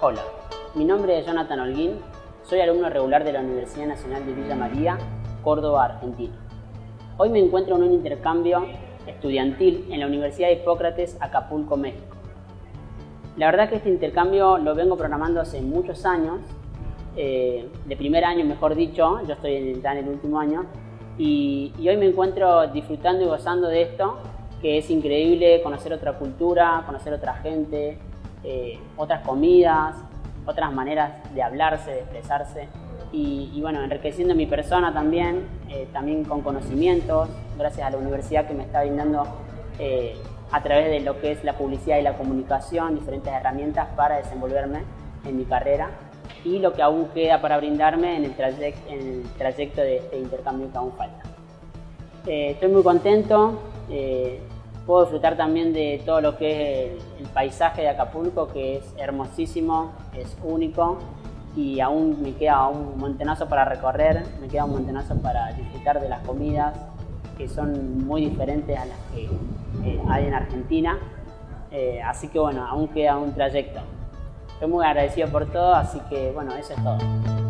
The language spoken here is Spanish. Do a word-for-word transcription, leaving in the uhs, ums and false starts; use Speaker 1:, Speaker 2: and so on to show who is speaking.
Speaker 1: Hola, mi nombre es Jonathan Holguín, soy alumno regular de la Universidad Nacional de Villa María, Córdoba, Argentina. Hoy me encuentro en un intercambio estudiantil en la Universidad de Hipócrates, Acapulco, México. La verdad que este intercambio lo vengo programando hace muchos años, eh, de primer año mejor dicho, yo estoy en el, en el último año, y, y hoy me encuentro disfrutando y gozando de esto, que es increíble conocer otra cultura, conocer otra gente, eh, otras comidas, otras maneras de hablarse, de expresarse y, y bueno, enriqueciendo mi persona también, eh, también con conocimientos, gracias a la universidad que me está brindando eh, a través de lo que es la publicidad y la comunicación, diferentes herramientas para desenvolverme en mi carrera y lo que aún queda para brindarme en el, trayect, en el trayecto de este intercambio que aún falta. Eh, estoy muy contento. Eh, Puedo disfrutar también de todo lo que es el, el paisaje de Acapulco, que es hermosísimo, es único y aún me queda un montonazo para recorrer, me queda un montonazo para disfrutar de las comidas que son muy diferentes a las que eh, hay en Argentina, eh, así que bueno, aún queda un trayecto. Estoy muy agradecido por todo, así que bueno, eso es todo.